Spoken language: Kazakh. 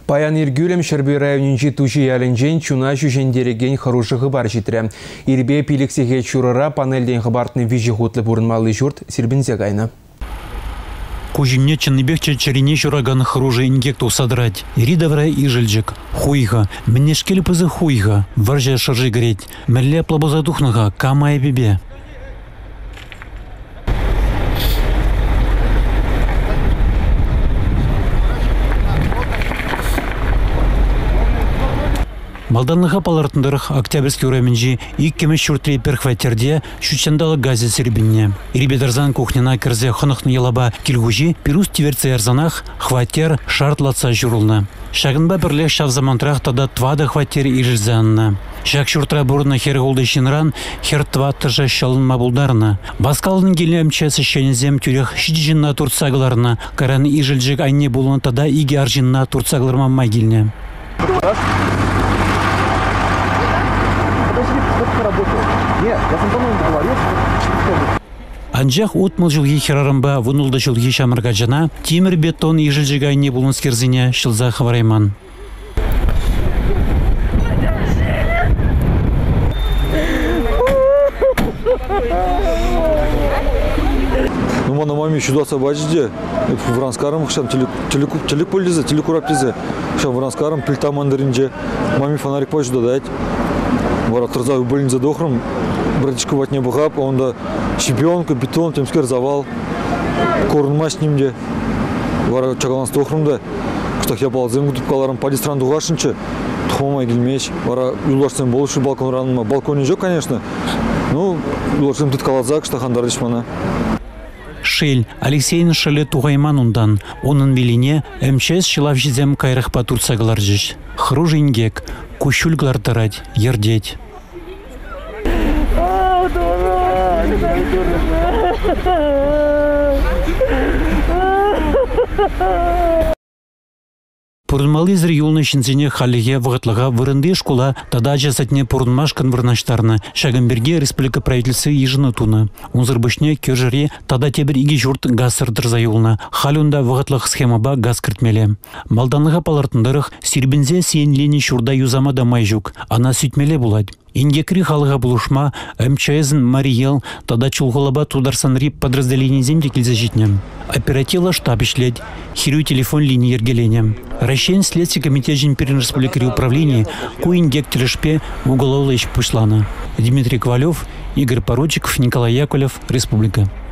Паян иргюлем Шерби районинчи туши ялінжен чуна жүжендереген хорошы хыбар житрі. Ирбе пиліксеге чурыра панельден хыбартны вижі хутлы бұрынмалы жұрт сирбінзе кайна. Кужинне чынныбекче черене жураган хруже ингек тусадрать. Иридавра и жильджик. Хуйга. Мнешкель пызы хуйга. Варжа шаржи греть. Мерле плабоза духнага. Камая бебе. Малданлыға палартындырық Октябрьский районинчи иккеме шуртри перхвайтерде шучандалы газе сербинне. Ирбедарзан кухняна кірзе хонықны елаба килгужи пирус тиверце ярзанах хватер шартлатса журулны. Шагынба бірлек шавзамантрах тада твады хватер иржзанна. Шак шуртра бурна хер голды шинран хер тваттыжа шалынма булдарна. Баскалының келемче сішенезем тюрех шидижинна турцагларна. Каран ижілжік айне булын тада иги аржинна турцагларма магильне. Анжақ утмыл жылғы херарымба вұнылды жылғы шамырға жана темір бетон ежілжігі айне бұлын скерзіне шылза хаварайман. Ну, на маме еще 20 бачде, в Ранскарам, шам телекулизе, телекураплизе, шам в Ранскарам, пильта мандаринже, маме фонарик пачду дать. Вара трзаю блин за дохром, братишка ват не бухап, он да щебенка, бетон, темскер завал, корнма с ним де. Вара чагалан с дохром да, что я ползем гудуп каларам, пади стран дугашинче, тхома гильмеч, вара юлашцем больше балкон ранма, балкон не жёг, конечно, ну юлашцем тут калазак, что хандарышмана. Шель Алексейн шеле тугайман ундан, onun билине МЧС шилав жизем кайрах патурцаглар жиш. Хружи ингек, кущульглар тарать, ердеть. Пурнмалызыр юлны шинзине халиге вғытлыға вырынды школа тада жасатне пурнмашкан вырнаштарны. Шагамберге республика правительсы ежыны туны. Унзыр бішне кержере тада тебір иги журт газ сырдырза юлны. Халюнда вғытлық схемаба газ кіртмеле. Малданлыға палартындырық сирбінзе сейінлені шурда юзама дамай жүк. Ана сүйтмеле булад. Ингекри халыға булушма МЧС Мариел тада чулғылаба тударсан рип подразделение земде кілзажитнем. Оперативла штаб ишледь, хирю телефон линии ергеленем. Расщен следствие комитет Жинперин республикари управления куингек телешпе уголовлач пушлана. Дмитрий Ковалев, Игорь Поручиков, Николай Яковлев, Республика.